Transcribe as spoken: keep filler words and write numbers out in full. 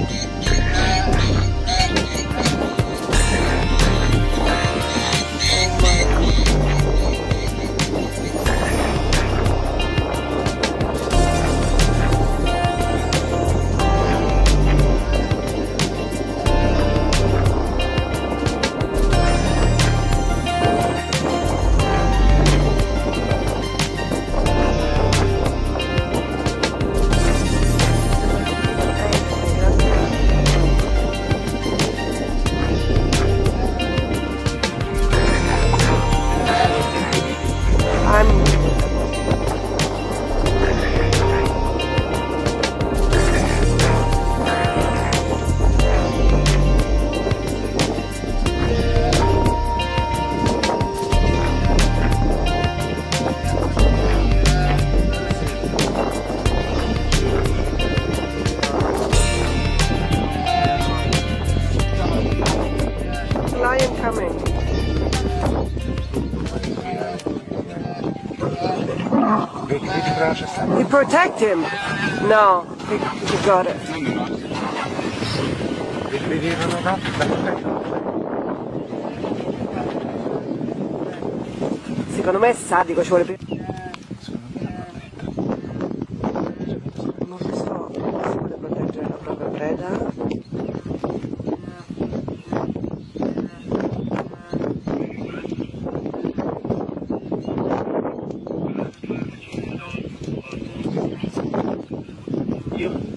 Lion coming. You protect him. No, he, he got it. Secondo me è sadico, ci vuole più. Non lo so, si vuole proteggere la propria preda. Io